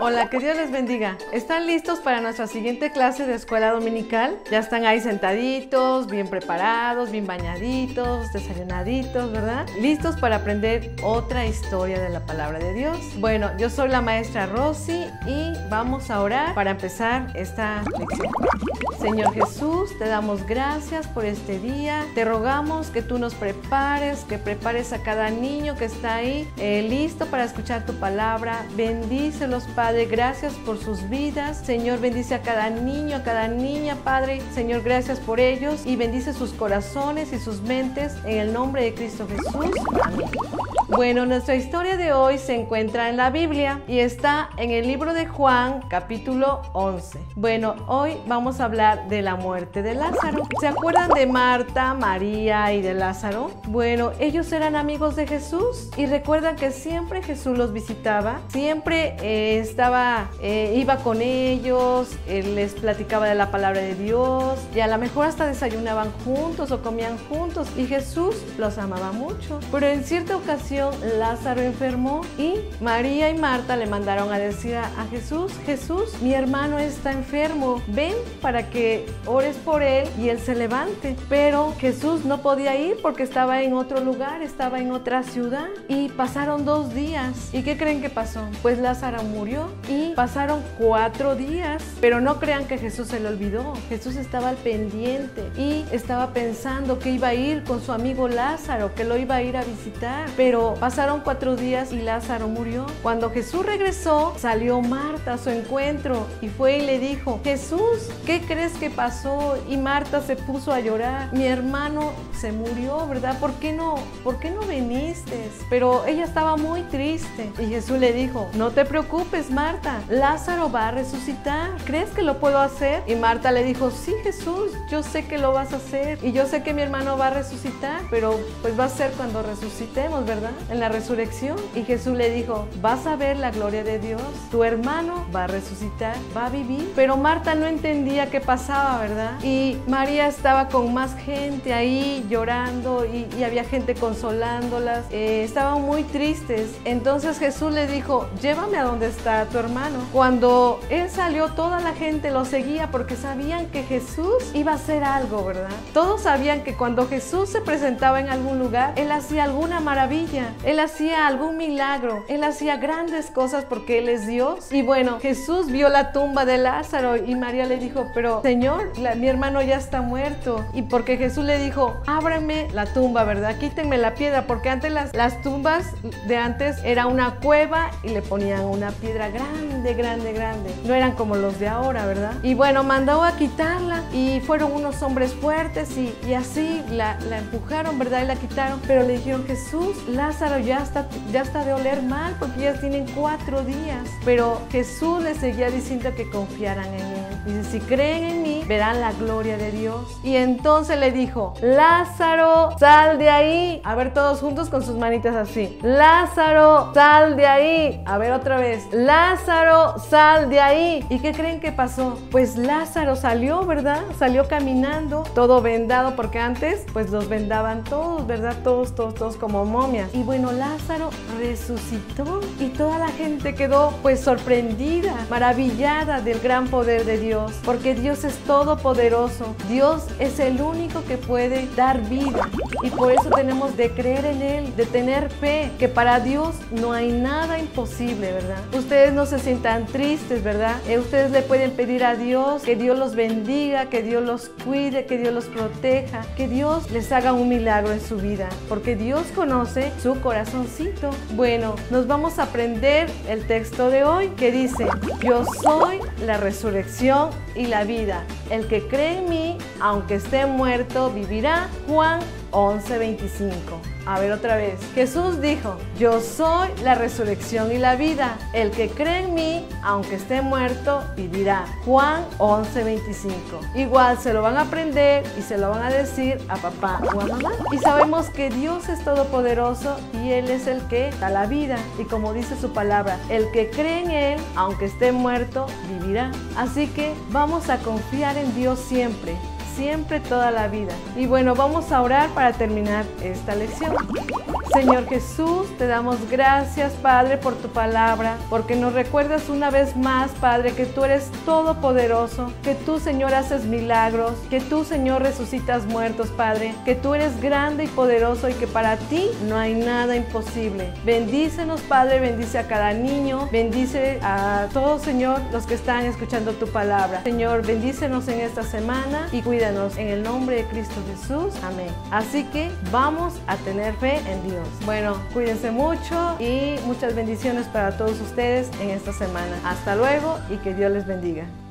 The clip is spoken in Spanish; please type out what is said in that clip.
Hola, que Dios les bendiga. ¿Están listos para nuestra siguiente clase de escuela dominical? Ya están ahí sentaditos, bien preparados, bien bañaditos, desayunaditos, ¿verdad? Listos para aprender otra historia de la palabra de Dios. Bueno, yo soy la maestra Rosy y vamos a orar para empezar esta lección. Señor Jesús, te damos gracias por este día. Te rogamos que tú nos prepares, que prepares a cada niño que está ahí listo para escuchar tu palabra. Bendícelos, Padre, gracias por sus vidas. Señor, bendice a cada niño, a cada niña, Padre. Señor, gracias por ellos y bendice sus corazones y sus mentes en el nombre de Cristo Jesús. Amén. Bueno, nuestra historia de hoy se encuentra en la Biblia y está en el libro de Juan, capítulo 11. Bueno, hoy vamos a hablar de la muerte de Lázaro. ¿Se acuerdan de Marta, María y de Lázaro? Bueno, ellos eran amigos de Jesús y recuerdan que siempre Jesús los visitaba, siempre iba con ellos, les platicaba de la palabra de Dios y a lo mejor hasta desayunaban juntos o comían juntos y Jesús los amaba mucho. Pero en cierta ocasión Lázaro enfermó y María y Marta le mandaron a decir a Jesús: Jesús, mi hermano está enfermo, ven para que ores por él y él se levante. Pero Jesús no podía ir porque estaba en otro lugar, estaba en otra ciudad y pasaron 2 días. ¿Y qué creen que pasó? Pues Lázaro murió y pasaron 4 días, pero no crean que Jesús se le olvidó. Jesús estaba al pendiente y estaba pensando que iba a ir con su amigo Lázaro, que lo iba a ir a visitar, pero pasaron 4 días y Lázaro murió. Cuando Jesús regresó, salió Marta a su encuentro y fue y le dijo: Jesús, ¿qué crees que pasó? Y Marta se puso a llorar: mi hermano se murió, ¿verdad? ¿Por qué no viniste? Pero ella estaba muy triste y Jesús le dijo: no te preocupes, Marta, Lázaro va a resucitar. ¿Crees que lo puedo hacer? Y Marta le dijo: sí, Jesús, yo sé que lo vas a hacer y yo sé que mi hermano va a resucitar, pero pues va a ser cuando resucitemos, ¿verdad? En la resurrección. Y Jesús le dijo: vas a ver la gloria de Dios, tu hermano va a resucitar, va a vivir. Pero Marta no entendía qué pasaba, ¿verdad? Y María estaba con más gente ahí llorando y había gente consolándolas, estaban muy tristes. Entonces Jesús le dijo: llévame a donde está tu hermano. Cuando él salió, toda la gente lo seguía porque sabían que Jesús iba a hacer algo, ¿verdad? Todos sabían que cuando Jesús se presentaba en algún lugar, él hacía alguna maravilla, él hacía algún milagro, él hacía grandes cosas porque él es Dios. Y bueno, Jesús vio la tumba de Lázaro y María le dijo: pero Señor, mi hermano ya está muerto. Y porque Jesús le dijo: ábreme la tumba, ¿verdad? Quítenme la piedra, porque antes las tumbas de antes era una cueva y le ponían una piedra grande, grande, grande. No eran como los de ahora, ¿verdad? Y bueno, mandó a quitarla y fueron unos hombres fuertes y así la empujaron, ¿verdad? Y la quitaron, pero le dijeron: Jesús, Lázaro ya está de oler mal porque ya tienen 4 días. Pero Jesús les seguía diciendo que confiaran en él. Dice: si creen en mí, verán la gloria de Dios. Y entonces le dijo: Lázaro, sal de ahí. A ver, todos juntos con sus manitas así: Lázaro, sal de ahí. A ver, otra vez: Lázaro, sal de ahí. ¿Y qué creen que pasó? Pues Lázaro salió, ¿verdad? Salió caminando, todo vendado, porque antes pues los vendaban todos, ¿verdad? Todos como momias. Y bueno, Lázaro resucitó y toda la gente quedó pues sorprendida, maravillada del gran poder de Dios, porque Dios es todopoderoso. Dios es el único que puede dar vida y por eso tenemos de creer en Él, de tener fe, que para Dios no hay nada imposible, ¿verdad? Ustedes no se sientan tristes, ¿verdad? Ustedes le pueden pedir a Dios que Dios los bendiga, que Dios los cuide, que Dios los proteja, que Dios les haga un milagro en su vida, porque Dios conoce su corazoncito. Bueno, nos vamos a aprender el texto de hoy que dice: yo soy la resurrección y la vida. El que cree en mí, aunque esté muerto, vivirá. Juan 11:25. A ver, otra vez. Jesús dijo: yo soy la resurrección y la vida. El que cree en mí, aunque esté muerto, vivirá. Juan 11:25. Igual se lo van a aprender y se lo van a decir a papá o a mamá. Y sabemos que Dios es todopoderoso y Él es el que da la vida. Y como dice su palabra, el que cree en Él, aunque esté muerto, vivirá. Así que vamos a confiar en Dios siempre. siempre, toda la vida. Y bueno, vamos a orar para terminar esta lección. Señor Jesús, te damos gracias, Padre, por tu palabra, porque nos recuerdas una vez más, Padre, que tú eres todopoderoso, que tú, Señor, haces milagros, que tú, Señor, resucitas muertos, Padre, que tú eres grande y poderoso y que para ti no hay nada imposible. Bendícenos, Padre, bendice a cada niño, bendice a todos, Señor, los que están escuchando tu palabra. Señor, bendícenos en esta semana y cuídanos en el nombre de Cristo Jesús. Amén. Así que vamos a tener fe en Dios. Bueno, cuídense mucho y muchas bendiciones para todos ustedes en esta semana. Hasta luego y que Dios les bendiga.